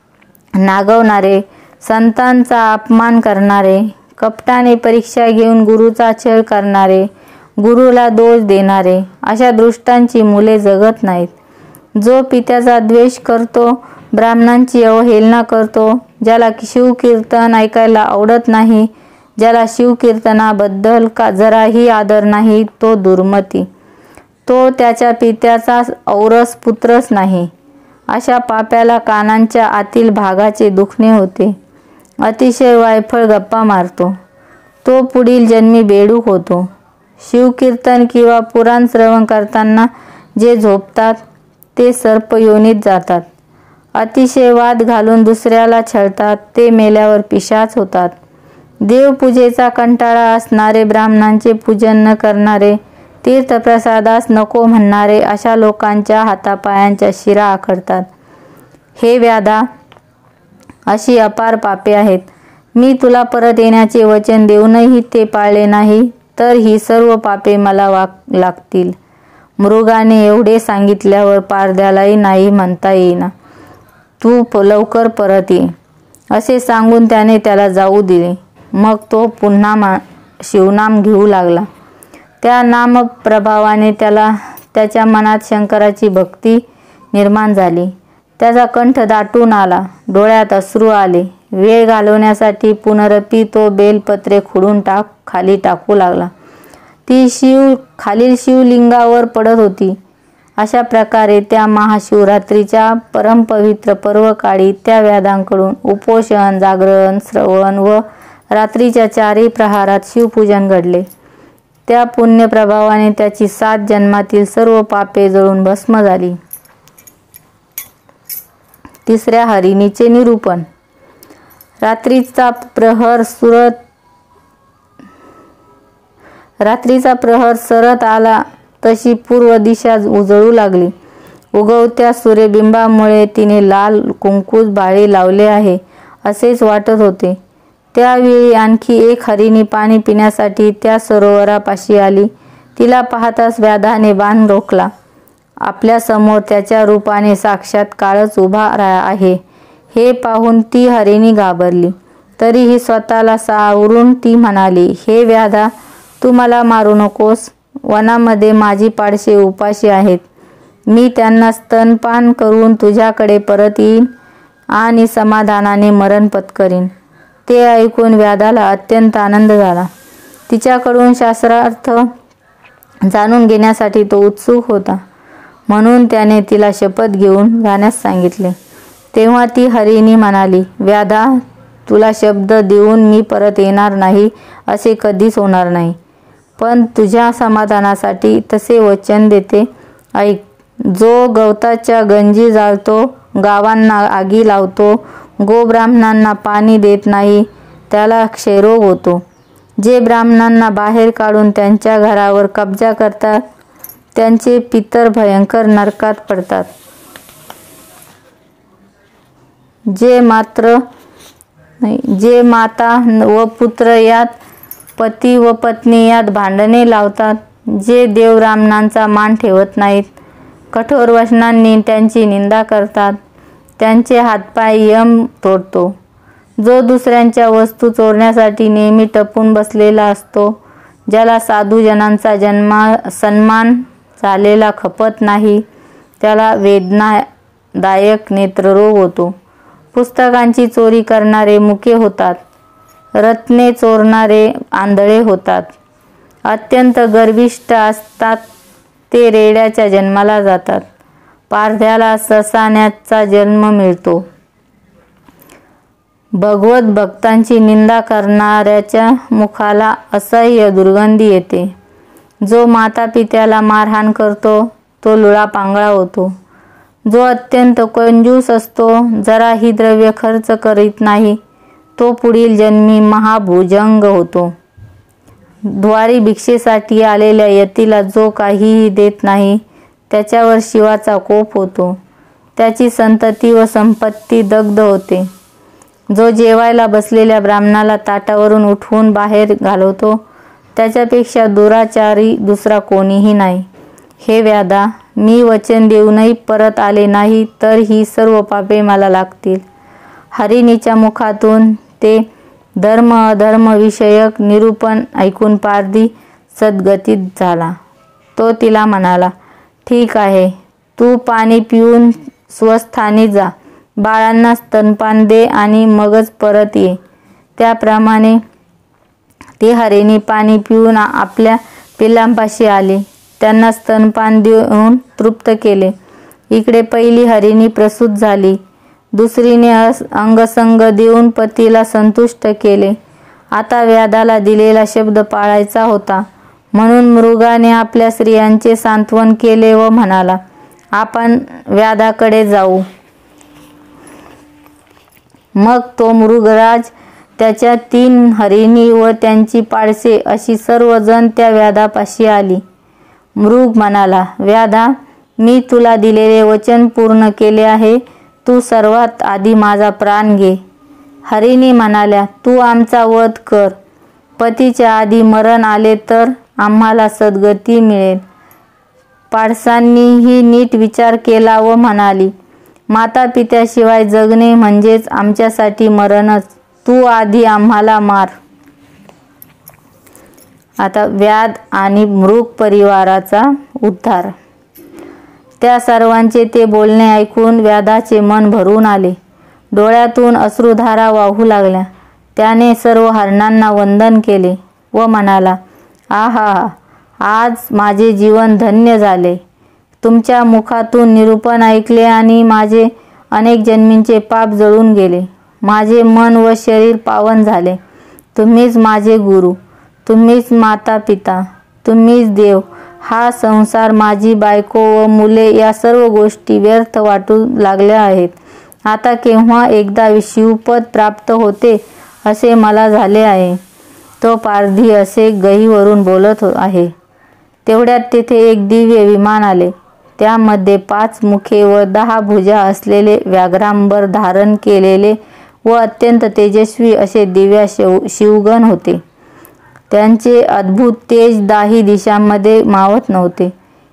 Speaker 1: नागवणारे, संतांचा अपमान करणारे, कपटाने परीक्षा घेऊन गुरुचा छळ करणारे, गुरुला दोष देणारे, अशा दुष्टांची मुले जगत नाहीत. जो पित्याचा द्वेष करतो, ब्राह्मणांची अवहेलना करतो, ज्याला शिवकीर्तन ऐकायला आवडत नाही, ज्याला शिवकीर्तनाबद्दल जराही आदर नाही, तो दुर्मती. तो त्याच्या पित्याचा औरस पुत्रच नाही. अशा पाप्याला कानांच्या आतील भागाचे दुखणे होते. अतिशय वायफळ गप्पा मारतो. तो पुढील जन्मी बेडूक होतो. शिवकीर्तन किंवा पुराण श्रवण करताना जे झोपतात ते सर्पयोनीत जातात. अतिशय वाद घालून दुसऱ्याला छळतात, ते मेल्यावर पिशाच होतात. देवपूजेचा कंटाळा असणारे, ब्राह्मणांचे पूजन न करणारे, तीर्थप्रसादास नको म्हणणारे, अशा लोकांच्या हातापायांच्या शिरा आखडतात. हे व्याधा, अशी अपार पापे आहेत. मी तुला परत येण्याचे वचन देऊनही ते पाळले नाही, तर ही सर्व पापे मला लागतील. मृगाने एवढे सांगितल्यावर पारध्यालाही नाही म्हणता येईना. तू लवकर परत ये, असे सांगून त्याने त्याला जाऊ दिले. मग तो पुन्हा शिवनाम घेऊ लागला. त्या नामप्रभावाने त्याच्या मनात शंकराची भक्ती निर्माण झाली. त्याचा कंठ दाटून आला, डोळ्यात अश्रू आले. वेळ घालवण्यासाठी पुनरपी तो बेलपत्रे खुडून खाली टाकू लागला. ती खालील शिवलिंगावर पडत होती. अशा प्रकारे त्या महाशिवरात्रीच्या परमपवित्र पर्वकाळी त्या व्याधांकडून उपोषण, जागरण, श्रवण व रात्रीच्या 4ही प्रहारात शिवपूजन घडले. त्या पुण्यप्रभावाने त्याची 7 जन्मातील सर्व पापे जळून भस्म झाली. तिसऱ्या हरिणीचे निरूपण. रात्रीचा प्रहर सरत आला तशी पूर्व दिशा उजळू लागली. उगवत्या सूर्यबिंबामुळे तिने लाल कुंकूस बाळी लावले आहे असेच वाटत होते. त्यावेळी आणखी एक हरिणी पाणी पिण्यासाठी त्या सरोवरापाशी आली. तिला पाहताच व्याधाने बाण रोखला. आपल्या समोर त्याच्या रूपाने साक्षात काळच उभा आहे हे पाहून ती हरिणी घाबरली. तरीही स्वतःला सावरून ती म्हणाली, हे व्याधा, तू मला मारू नकोस. वनामध्ये माझी पाडशे उपाशी आहेत. मी त्यांना स्तनपान करून तुझ्याकडे परत येईन. आणि समाधानाने मरण पत्करीन. ते ऐकून व्याधाला अत्यंत आनंद झाला. तिच्याकडून शास्त्रार्थ जाणून घेण्यासाठी तो उत्सुक होता, म्हणून त्याने तिला शपथ घेऊन जाण्यास सांगितले. तेव्हा ती हरिणी म्हणाली, व्याधा, तुला शब्द देऊन मी परत येणार नाही असे कधीच होणार नाही. पण तुझ्या समाधानासाठी तसे वचन देते, ऐक. जो गवताच्या गंजी जाळतो, गावांना आगी लावतो, गोब्राह्मणांना पाणी देत नाही, त्याला क्षयरोग होतो. जे ब्राह्मणांना बाहेर काढून त्यांच्या घरावर कब्जा करतात, त्यांचे पितर भयंकर नरकात पडतात. जे माता व पुत्र यात, पती व पत्नी यात भांडणे लावतात, जे देवब्राह्मणांचा मान ठेवत नाहीत, कठोर वचनांनी त्यांची निंदा करतात, त्यांचे हातपाय यम तोडतो. जो दुसऱ्यांच्या वस्तू चोरण्यासाठी नेहमी टपून बसलेला असतो, ज्याला साधूजनांचा सन्मान झालेला खपत नाही, त्याला वेदनादायक नेत्ररोग होतो. पुस्तकांची चोरी करणारे मुके होतात, रत्ने चोरणारे आंधळे होतात. अत्यंत गर्विष्ठ असतात ते रेड्याच्या जन्माला जातात. पारध्याला ससाण्याचा जन्म मिळतो. भगवत भक्तांची निंदा करणाऱ्याच्या मुखाला असह्य दुर्गंधी येते. जो माता पित्याला मारहाण करतो, तो लुळा पांगळा होतो. जो अत्यंत कंजूस असतो, जराही द्रव्य खर्च करीत नाही, तो पुढील जन्मी महाभुजंग होतो. द्वारी भिक्षेसाठी आलेल्या यतीला जो काहीही देत नाही, त्याच्यावर शिवाचा कोप होतो. त्याची संतती व संपत्ती दग्ध होते. जो जेवायला बसलेल्या ब्राह्मणाला ताटावरून उठवून बाहेर घालवतो, त्याच्यापेक्षा दुराचारी दुसरा कोणीही नाही. हे व्याधा, मी वचन देऊनही परत आले नाही तर ही सर्व पापे मला लागतील. हरिणीच्या मुखातून ते धर्म अधर्म विषयक निरूपण ऐकून पारधी सद्गतीत झाला. तो तिला म्हणाला, ठीक आहे, तू पाणी पिऊन स्वस्थानी जा, बाळांना स्तनपान दे आणि मगच परत ये. त्याप्रमाणे ती हरिणी पाणी पिऊन आपल्या पिल्लांपाशी आली. त्यांना स्तनपान देऊन तृप्त केले. इकडे पहिली हरिणी प्रसूत झाली. दुसरीने अंगसंग देऊन पतीला संतुष्ट केले. आता व्याधाला दिलेला शब्द पाळायचा होता, म्हणून मृगाने आपल्या स्त्रियांचे सांत्वन केले व म्हणाला, आपण व्याधाकडे जाऊ. मग तो मृगराज, त्याच्या 3 हरिणी व त्यांची पाडसे अशी सर्वजण त्या व्याधापाशी आली. मृग म्हणाला, व्याधा, मी तुला दिलेले वचन पूर्ण केले आहे. तू सर्वात आधी माझा प्राण घे. हरिणी म्हणाल्या, तू आमचा वध कर. पतीच्या आधी मरण आले तर आम्हाला सद्गती मिळेल. पाडसांनीही नीट विचार केला व म्हणाली, माता पित्याशिवाय जगणे म्हणजेच आमच्यासाठी मरणच. तू आधी आम्हाला मार. आता व्याध आणि मृग परिवाराचा उद्धार. त्या सर्वांचे ते बोलणे ऐकून व्याधाचे मन भरून आले. डोळ्यातून अश्रुधारा वाहू लागल्या. त्याने सर्व हरणांना वंदन केले व म्हणाला, आहा, आज माझे जीवन धन्य झाले. तुमच्या मुखातून निरूपण ऐकले आणि माझे अनेक जन्मींचे पाप जळून गेले. माझे मन व शरीर पावन झाले. तुम्हीच माझे गुरु, तुम्हीच माता पिता, तुम्हीच देव. हा संसार, माझी बायको व मुले या सर्व गोष्टी व्यर्थ वाटू लागल्या आहेत. आता केव्हा एकदा शिवपद प्राप्त होते असे मला झाले आहे. तो पारधी असे गहीवरून बोलत आहे. तेवढ्यात तेथे एक दिव्य विमान आले. त्यामध्ये 5 मुखे व 10 भुजा असलेले व्याघ्रांबर धारण केलेले व अत्यंत तेजस्वी असे दिव्य शिवगण होते. त्यांचे अद्भुत तेज दाही दिशांमध्ये मावत नव्हते.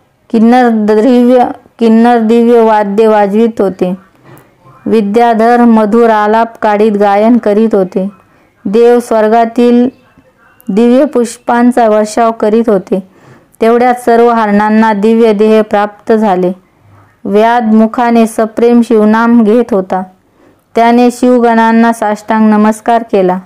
Speaker 1: किन्नर दिव्य वाद्य वाजवित होते. विद्याधर मधुर आलाप काढीत गायन करीत होते. देव स्वर्गातील दिव्य पुष्पांचा वर्षाव करीत होते. तेवढ्यात सर्व हरणांना दिव्य देह प्राप्त झाले. व्याध मुखाने सप्रेम शिवनाम घेत होता. त्याने शिवगणांना साष्टांग नमस्कार केला.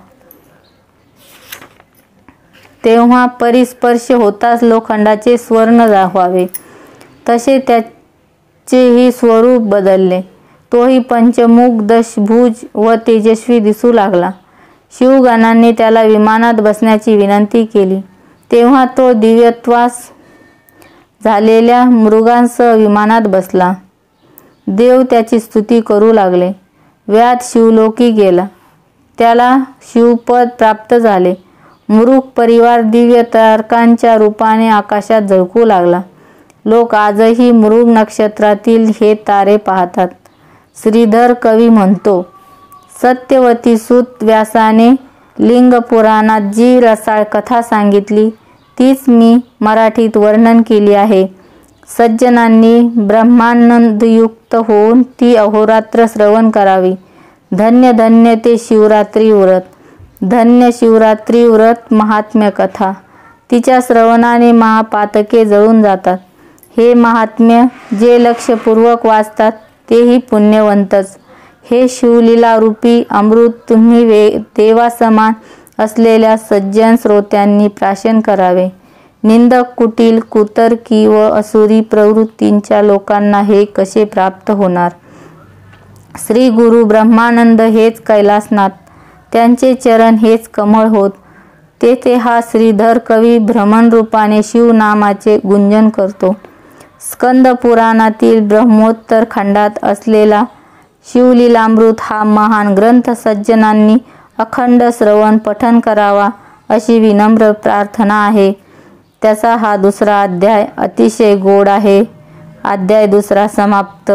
Speaker 1: तेव्हा परिस्पर्श होताच लोखंडाचे स्वर्ण व्हावे तसे त्याचेही स्वरूप बदलले. तोही पंचमुख, दशभुज व तेजस्वी दिसू लागला. शिवगणांनी त्याला विमानात बसण्याची विनंती केली. तेव्हा तो दिव्यत्वास झालेल्या मृगांसह विमानात बसला. देव त्याची स्तुती करू लागले. व्याध शिवलोकी गेला. त्याला शिवपद प्राप्त झाले. मृग परिवार दिव्य तारकांच्या रूपाने आकाशात झळकू लागला. लोक आजही मृग नक्षत्रातील हे तारे पाहतात. श्रीधर कवी म्हणतो, सत्यवती सूत व्यासाने लिंग पुराणात जी रसाळ कथा सांगितली तीच मी मराठीत वर्णन केली आहे. सज्जनांनी ब्रह्मानंदयुक्त होऊन ती अहोरात्र श्रवण करावी. धन्य धन्य ते शिवरात्री व्रत. धन्य शिवरात्री व्रत महात्म्य कथा. तिच्या श्रवणाने महापातके जळून जातात. हे महात्म्य जे लक्षपूर्वक वाचतात तेही पुण्यवंतच. हे शिवलीला रूपी अमृत तुम्ही देवासमान असलेल्या सज्जन श्रोत्यांनी प्राशन करावे. निंदक, कुटील, कुतर्की व असुरी प्रवृत्तींच्या लोकांना हे कसे प्राप्त होणार. श्री गुरु ब्रह्मानंद हेच कैलासनाथ, त्यांचे चरण हेच कमळ होत. तेथे हा श्रीधर कवी भ्रमण रूपाने शिवनामाचे गुंजन करतो. स्कंद पुराणातील ब्रह्मोत्तर खंडात असलेला शिवलीलामृत हा महान ग्रंथ सज्जनांनी अखंड श्रवण पठन करावा अशी विनम्र प्रार्थना आहे. त्याचा हा दुसरा अध्याय अतिशय गोड आहे. अध्याय दुसरा समाप्त.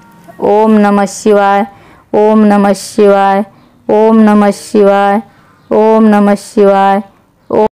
Speaker 1: ओम नमः शिवाय. ओम नमः शिवाय. ओम नमः शिवाय. ओम नमः शिवाय.